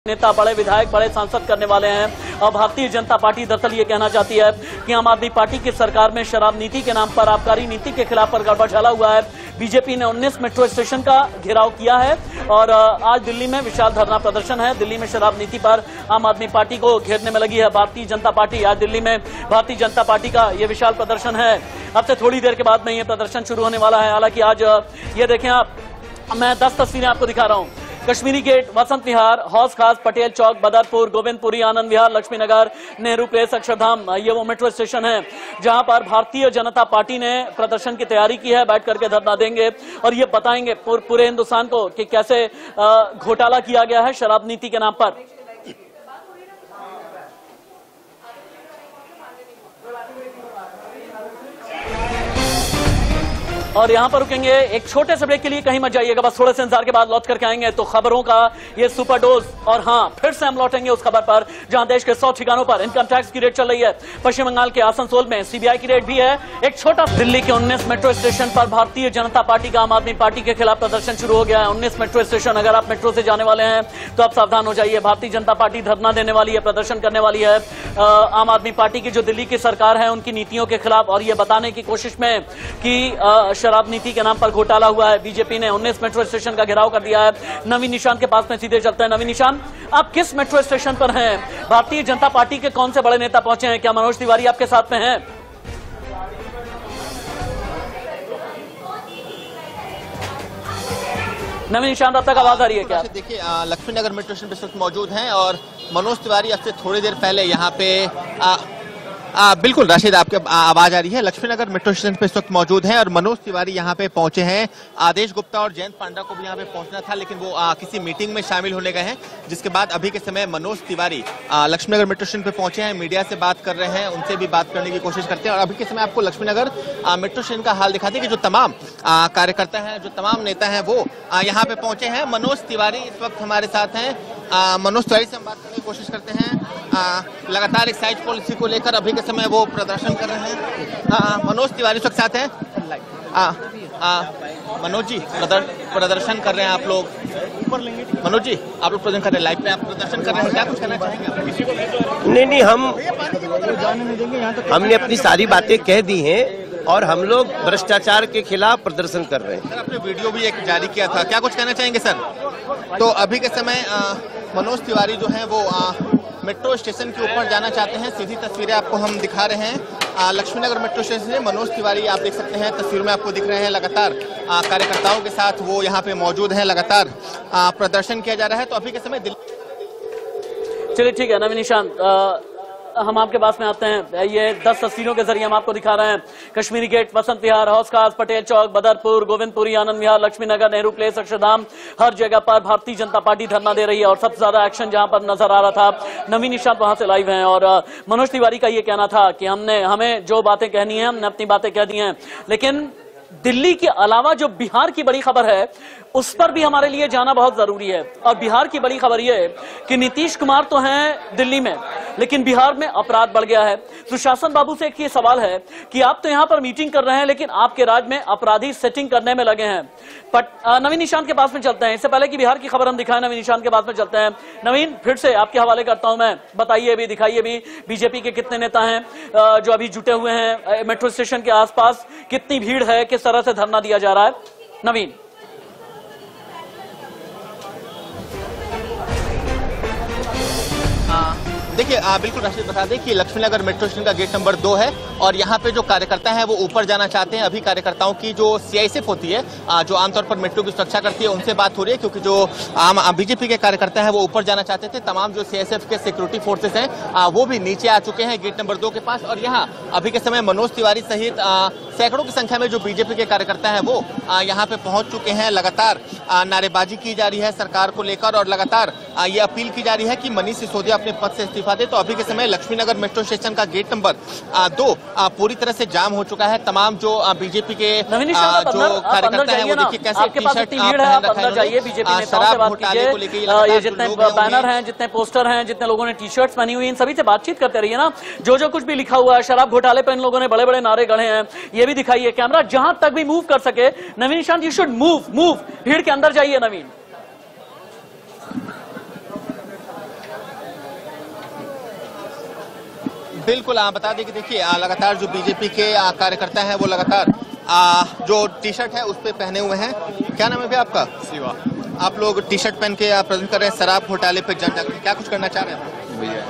नेता, बड़े विधायक, बड़े सांसद करने वाले हैं। और भारतीय जनता पार्टी दरअसल ये कहना चाहती है कि आम आदमी पार्टी की सरकार में शराब नीति के नाम पर आबकारी नीति के खिलाफ पर गड़बड़ चला हुआ है। बीजेपी ने 19 मेट्रो स्टेशन का घेराव किया है और आज दिल्ली में विशाल धरना प्रदर्शन है। दिल्ली में शराब नीति पर आम आदमी पार्टी को घेरने में लगी है भारतीय जनता पार्टी। आज दिल्ली में भारतीय जनता पार्टी का ये विशाल प्रदर्शन है। अब से थोड़ी देर के बाद में ये प्रदर्शन शुरू होने वाला है। हालांकि आज ये देखें आप, मैं 10 तस्वीरें आपको दिखा रहा हूं। कश्मीरी गेट, वसंत विहार, हौस खास, पटेल चौक, बदरपुर, गोविंदपुरी, आनंद विहार, लक्ष्मी नगर, नेहरू प्लेस, अक्षरधाम, ये वो मेट्रो स्टेशन है जहां पर भारतीय जनता पार्टी ने प्रदर्शन की तैयारी की है। बैठ करके धरना देंगे और ये बताएंगे पूरे हिंदुस्तान को कि कैसे घोटाला किया गया है शराब नीति के नाम पर। और यहां पर रुकेंगे एक छोटे से ब्रेक के लिए, कहीं मत जाइएगा, बस थोड़े से इंतजार के बाद लौट करके आएंगे तो खबरों का ये सुपर डोज। और हां, फिर से हम लौटेंगे उस खबर पर जहां देश के 100 ठिकानों पर इनकम टैक्स की रेड चल रही है। पश्चिम बंगाल के आसनसोल में सीबीआई की रेड भी है। एक छोटा दिल्ली के 19 मेट्रो स्टेशन पर भारतीय जनता पार्टी का आम आदमी पार्टी के खिलाफ प्रदर्शन शुरू हो गया है। 19 मेट्रो स्टेशन, अगर आप मेट्रो से जाने वाले हैं तो आप सावधान हो जाइए। भारतीय जनता पार्टी धरना देने वाली है, प्रदर्शन करने वाली है आम आदमी पार्टी की जो दिल्ली की सरकार है उनकी नीतियों के खिलाफ, और ये बताने की कोशिश में कि शराब नीति के नाम पर घोटाला हुआ है। बीजेपी ने 19 मेट्रो स्टेशन का घेराव कर दिया है। नवीन निशान के पास में सीधे चलते हैं। नवीन निशान, आप किस मेट्रो स्टेशन पर हैं? भारतीय जनता पार्टी के कौन से बड़े नेता पहुंचे हैं? क्या मनोज तिवारी आपके साथ में हैं? नवीन निशान, अब तक आवाज आ रही है क्या? देखिए, लक्ष्मी नगर मेट्रो स्टेशन पे इस वक्त मौजूद हैं और मनोज तिवारी अब से थोड़ी देर पहले यहाँ पे बिल्कुल राशिद, आपके आवाज आ रही है। लक्ष्मीनगर मेट्रो स्टेशन पे इस वक्त मौजूद हैं और मनोज तिवारी यहाँ पे पहुंचे हैं। आदेश गुप्ता और जयंत पांडा को भी यहाँ पे पहुंचना था, लेकिन वो किसी मीटिंग में शामिल होने गए हैं, जिसके बाद अभी के समय मनोज तिवारी लक्ष्मीनगर मेट्रो स्टेशन पे पहुंचे हैं। मीडिया से बात कर रहे हैं, उनसे भी बात करने की कोशिश करते हैं और अभी के समय आपको लक्ष्मीनगर मेट्रो स्टेशन का हाल दिखाते हैं कि जो तमाम कार्यकर्ता हैं, जो तमाम नेता हैं, वो यहाँ पे पहुंचे हैं। मनोज तिवारी इस वक्त हमारे साथ हैं। मनोज तिवारी से हम बात करने की कोशिश करते हैं। लगातार एक्साइज पॉलिसी को लेकर अभी के समय वो प्रदर्शन कर रहे हैं। मनोज तिवारी इस वक्त साथ हैं। मनोज जी, प्रदर्शन कर रहे हैं आप लोग। मनोज जी, आप लोग प्रदर्शन कर रहे हैं, लाइव पे आप प्रदर्शन कर रहे हैं, क्या कुछ कहना चाहेंगे? नहीं, हमने अपनी सारी बातें कह दी हैं और हम लोग भ्रष्टाचार के खिलाफ प्रदर्शन कर रहे हैं। सर, आपने वीडियो भी एक जारी किया था, क्या कुछ कहना चाहेंगे सर? तो अभी के समय मनोज तिवारी जो है वो मेट्रो स्टेशन के ऊपर जाना चाहते हैं। सीधी तस्वीरें आपको हम दिखा रहे हैं लक्ष्मीनगर मेट्रो स्टेशन से। मनोज तिवारी आप देख सकते हैं, तस्वीर में आपको दिख रहे हैं। लगातार कार्यकर्ताओं के साथ वो यहाँ पे मौजूद हैं, लगातार प्रदर्शन किया जा रहा है। तो अभी के समय चलिए ठीक है नवीन निशान, हम आपके पास में आते हैं। ये 10 तस्वीरों के जरिए हम आपको दिखा रहे हैं। कश्मीरी गेट, वसंत विहार, हौस खास, पटेल चौक, बदरपुर, गोविंदपुरी, आनंद विहार, लक्ष्मी नगर, नेहरू प्लेस, अक्षरधाम, हर जगह पर भारतीय जनता पार्टी धरना दे रही है और सबसे ज्यादा एक्शन जहां पर नजर आ रहा था। नवीन निशान वहां से लाइव हैं और मनोज तिवारी का ये कहना था कि हमें जो बातें कहनी है हमने अपनी बातें कह दी हैं, लेकिन दिल्ली के अलावा जो बिहार की बड़ी खबर है उस पर भी हमारे लिए जाना बहुत जरूरी है। और बिहार की बड़ी खबर यह है कि नीतीश कुमार तो हैं दिल्ली में, लेकिन बिहार में अपराध बढ़ गया है। सुशासन बाबू से एक ये सवाल है कि आप तो यहां पर मीटिंग कर रहे हैं, लेकिन आपके राज्य में अपराधी सेटिंग करने में लगे हैं। नवीन निशान के पास में चलते हैं। इससे पहले कि बिहार की खबर हम दिखाएं, नवीन निशान के पास में चलते हैं। नवीन, फिर से आपके हवाले करता हूं मैं, बताइए भी, दिखाइए भी, बीजेपी के कितने नेता हैं जो अभी जुटे हुए हैं मेट्रो स्टेशन के आसपास? कितनी भीड़ है? किस तरह से धरना दिया जा रहा है? नवीन, देखिए, बिल्कुल राशिद बता दें कि लक्ष्मीनगर मेट्रो स्टेशन का गेट नंबर 2 है और यहाँ पे जो कार्यकर्ता हैं वो ऊपर जाना चाहते हैं। अभी कार्यकर्ताओं की जो सीआईएसएफ होती है, जो आमतौर पर मेट्रो की सुरक्षा करती है, उनसे बात हो रही है, क्योंकि जो बीजेपी के कार्यकर्ता हैं वो ऊपर जाना चाहते थे। तमाम जो सीआईएसएफ के सिक्योरिटी फोर्सेस हैं वो भी नीचे आ चुके हैं गेट नंबर 2 के पास। और यहाँ अभी के समय मनोज तिवारी सहित सैकड़ों की संख्या में जो बीजेपी के कार्यकर्ता हैं वो यहाँ पे पहुंच चुके हैं। लगातार नारेबाजी की जा रही है सरकार को लेकर और लगातार ये अपील की जा रही है कि मनीष सिसोदिया अपने पद से इस्तीफा दे। तो अभी के समय लक्ष्मीनगर मेट्रो स्टेशन का गेट नंबर 2 पूरी तरह से जाम हो चुका है। तमाम जो बीजेपी के जो कार्यकर्ता हैं वो देखिए कैसे टी-शर्ट पहन रखे हैं। शराब घोटाले को लेकर ये जितने बैनर हैं, जितने पोस्टर हैं, जितने लोगों ने टी शर्ट्स पहनी हुई, इन सभी से बातचीत करते रहिए ना। जो कुछ भी लिखा हुआ है शराब घोटाले पर इन लोगों ने बड़े बड़े नारे गढ़े हैं, ये भी दिखाइए। कैमरा जहां तक भी मूव कर सके, Naveen Nishant, you should move. भीड़ के अंदर जाइए नवीन। बिल्कुल, आप बता दें कि देखिए लगातार जो बीजेपी के कार्यकर्ता हैं वो लगातार जो टी शर्ट है उस पर पहने हुए हैं। क्या नाम है भैया आपका? शिवा। आप लोग टी शर्ट पहन के प्रेजेंट कर रहे हैं शराब घोटाले पे जन जागरण, क्या कुछ करना चाह रहे हैं?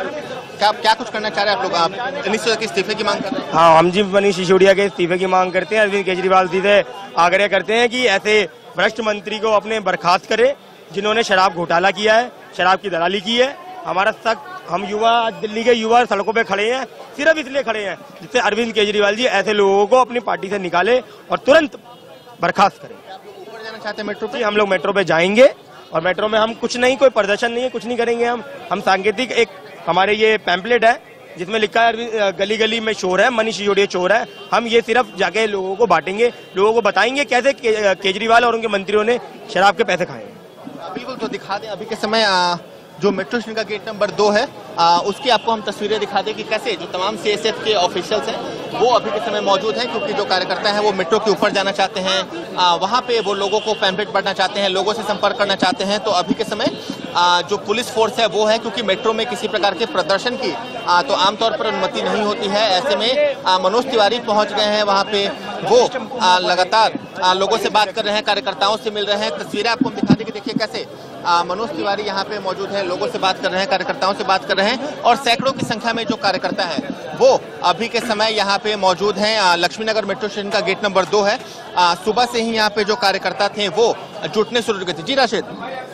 क्या कुछ करना चाह रहे हैं आप लोग? आप मनीष सिसोदिया के इस्तीफे की मांग कर रहे हैं? हाँ, हम जी मनीष सिसोदिया के इस्तीफे की मांग करते हैं। अरविंद केजरीवाल जी से आग्रह करते हैं कि ऐसे भ्रष्ट मंत्री को अपने बर्खास्त करे जिन्होंने शराब घोटाला किया है, शराब की दलाली की है। हमारा तक हम युवा, दिल्ली के युवा सड़कों पे खड़े हैं, सिर्फ इसलिए खड़े हैं जिससे अरविंद केजरीवाल जी ऐसे लोगों को अपनी पार्टी से निकाले और तुरंत बर्खास्त करें। आप लोग ऊपर जाना चाहते हैं मेट्रो पे? हम लोग मेट्रो पे जाएंगे और मेट्रो में हम कुछ नहीं, कोई प्रदर्शन नहीं है, कुछ नहीं करेंगे। हम सांकेतिक एक हमारे ये पैम्पलेट है जिसमें लिखा है गली गली में चोर है, मनीष सिसोदिया चोर है। हम ये सिर्फ जाके लोगों को बांटेंगे, लोगों को बताएंगे कैसे केजरीवाल और उनके मंत्रियों ने शराब के पैसे खाए। बिल्कुल, तो दिखा दें अभी के समय जो मेट्रो स्टेशन का गेट नंबर 2 है उसकी आपको हम तस्वीरें दिखा दें कि कैसे जो तमाम सीएसएफ के ऑफिशियल्स हैं वो अभी के समय मौजूद हैं, क्योंकि जो कार्यकर्ता हैं वो मेट्रो के ऊपर जाना चाहते हैं, वहाँ पे वो लोगों को पैम्पलेट बांटना चाहते हैं, लोगों से संपर्क करना चाहते हैं। तो अभी के समय जो पुलिस फोर्स है वो है, क्योंकि मेट्रो में किसी प्रकार के प्रदर्शन की तो आमतौर पर अनुमति नहीं होती है। ऐसे में मनोज तिवारी पहुंच गए हैं वहाँ पे, वो लगातार लोगों से बात कर रहे हैं, कार्यकर्ताओं से मिल रहे हैं। तस्वीरें आपको हम दिखा दें कि देखिए कैसे मनोज तिवारी यहाँ पे मौजूद है, लोगों से बात कर रहे हैं, कार्यकर्ताओं से बात कर रहे हैं और सैकड़ों की संख्या में जो कार्यकर्ता है वो अभी के समय यहाँ पे मौजूद हैं। लक्ष्मीनगर मेट्रो स्टेशन का गेट नंबर 2 है। सुबह से ही यहाँ पे जो कार्यकर्ता थे वो जुटने शुरू हो गए थे। जी राशिद।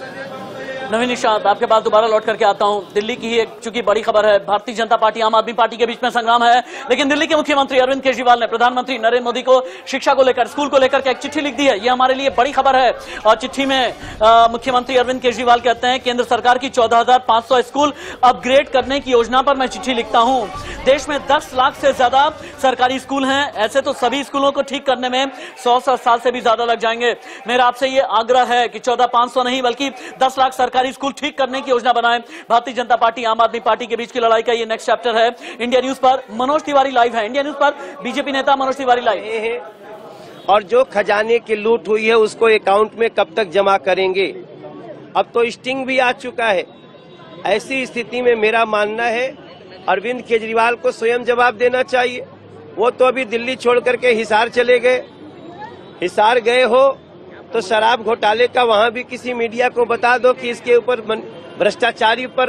नवीन निशांत, आपके पास दोबारा लौट करके आता हूं। दिल्ली की ही एक चूंकि बड़ी खबर है, भारतीय जनता पार्टी आम आदमी पार्टी के बीच में संग्राम है, लेकिन दिल्ली के मुख्यमंत्री अरविंद केजरीवाल ने प्रधानमंत्री नरेंद्र मोदी को शिक्षा को लेकर, स्कूल को लेकर के एक चिट्ठी लिख दी है। ये हमारे लिए बड़ी खबर है और चिट्ठी में मुख्यमंत्री अरविंद केजरीवाल कहते हैं, केंद्र सरकार की 14,500 स्कूल अपग्रेड करने की योजना पर मैं चिट्ठी लिखता हूं। देश में 10 लाख से ज्यादा सरकारी स्कूल हैं, ऐसे तो सभी स्कूलों को ठीक करने में 100 साल से भी ज्यादा लग जाएंगे। मेरा आपसे ये आग्रह है कि 14,500 नहीं बल्कि 10 लाख सरकारी स्कूल ठीक करने की योजना बनाएं। भारतीय जनता पार्टी आम आदमी पार्टी के बीच की लड़ाई का ये नेक्स्ट चैप्टर है। इंडिया न्यूज पर मनोज तिवारी लाइव है। इंडिया न्यूज पर बीजेपी नेता मनोज तिवारी लाइव है। और जो खजाने की लूट हुई है उसको अकाउंट में कब तक जमा करेंगे? अब तो स्टिंग भी आ चुका है। ऐसी स्थिति में मेरा मानना है अरविंद केजरीवाल को स्वयं जवाब देना चाहिए। वो तो अभी दिल्ली छोड़ करके हिसार चले गए। हिसार गए हो तो शराब घोटाले का वहां भी किसी मीडिया को बता दो कि इसके ऊपर भ्रष्टाचारी पर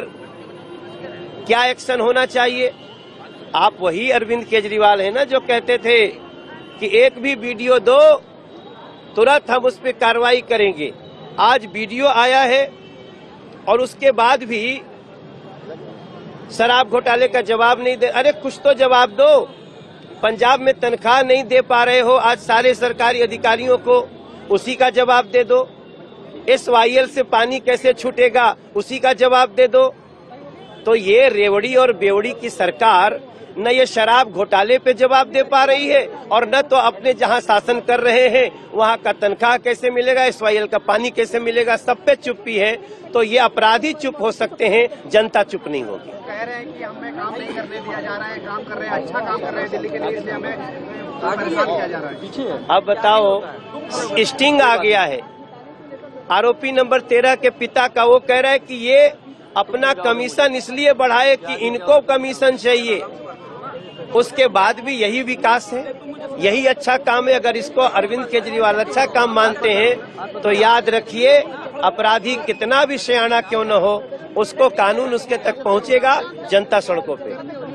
क्या एक्शन होना चाहिए। आप वही अरविंद केजरीवाल है ना जो कहते थे कि एक भी वीडियो दो तुरंत हम उस पर कार्रवाई करेंगे। आज वीडियो आया है और उसके बाद भी शराब घोटाले का जवाब नहीं दे। अरे कुछ तो जवाब दो। पंजाब में तनख्वाह नहीं दे पा रहे हो आज सारे सरकारी अधिकारियों को, उसी का जवाब दे दो। SYL से पानी कैसे छूटेगा उसी का जवाब दे दो। तो ये रेवड़ी और बेवड़ी की सरकार न ये शराब घोटाले पे जवाब दे पा रही है और न तो अपने जहां शासन कर रहे हैं वहां का तनख्वाह कैसे मिलेगा, SYL का पानी कैसे मिलेगा, सब पे चुप्पी है। तो ये अपराधी चुप हो सकते हैं, जनता चुप नहीं होगी। कह रहे हैं कि हमें काम नहीं करने दिया जा रहा है, काम कर रहे हैं, अच्छा काम कर रहे हैं दिल्ली के लिए, इसलिए हमें परेशान किया जा रहा है। अब बताओ, स्टिंग आ गया है। आरोपी नंबर 13 के पिता का वो कह रहा है कि ये अपना कमीशन इसलिए बढ़ाए कि इनको कमीशन चाहिए। उसके बाद भी यही विकास है, यही अच्छा काम है। अगर इसको अरविंद केजरीवाल अच्छा काम मानते हैं तो याद रखिए अपराधी कितना भी सयाना क्यों न हो उसको कानून उसके तक पहुंचेगा, जनता सड़कों पे।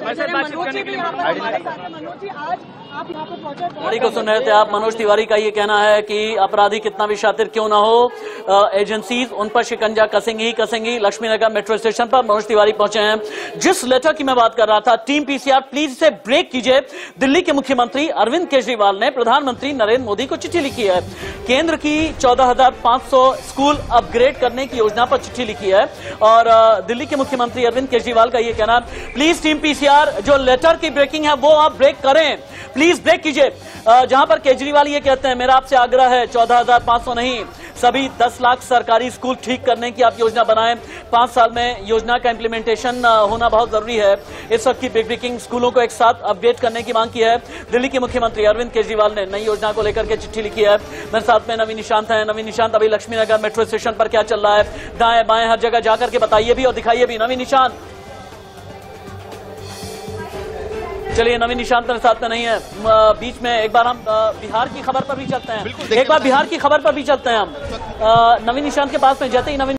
गाड़ी को सुन रहे थे आप। मनोज तिवारी का ये कहना है कि अपराधी कितना भी शातिर क्यों ना हो, एजेंसीज उन पर शिकंजा कसेंगी ही कसेंगी। लक्ष्मीनगर मेट्रो स्टेशन पर मनोज तिवारी पहुंचे हैं। जिस लेटर की मैं बात कर रहा था, टीम पीसीआर प्लीज इसे ब्रेक कीजिए। दिल्ली के मुख्यमंत्री अरविंद केजरीवाल ने प्रधानमंत्री नरेंद्र मोदी को चिट्ठी लिखी है। केंद्र की 14,500 स्कूल अपग्रेड करने की योजना पर चिट्ठी लिखी है और दिल्ली के मुख्यमंत्री अरविंद केजरीवाल का ये कहना, प्लीज टीम पीसीआर जो लेटर की ब्रेकिंग है वो आप ब्रेक करें, प्लीज ब्रेक कीजिए। जहां पर केजरीवाल ये कहते हैं, मेरा आपसे आग्रह है 14,500 नहीं सभी 10 लाख सरकारी स्कूल ठीक करने की आप योजना बनाएं। 5 साल में योजना का इम्प्लीमेंटेशन होना बहुत जरूरी है। इस वक्त की ब्रेकिंग स्कूलों को एक साथ अपडेट करने की मांग की है। दिल्ली के मुख्यमंत्री अरविंद केजरीवाल ने नई योजना को लेकर के चिट्ठी लिखी है। मेरे साथ में नवीन निशांत हैं। नवीन निशांत, अभी लक्ष्मीनगर मेट्रो स्टेशन पर क्या चल रहा है? दाएं बाएं हर जगह जाकर के बताइए भी और दिखाइए भी। नवीन निशांत। चलिए, नवीन निशांत मेरे साथ में नहीं है बीच में। एक बार हम बिहार की खबर पर भी चलते हैं, बिल्कुल, एक बार बिहार की खबर पर भी चलते हैं हम। नवीन निशांत के पास में जाते ही नवीन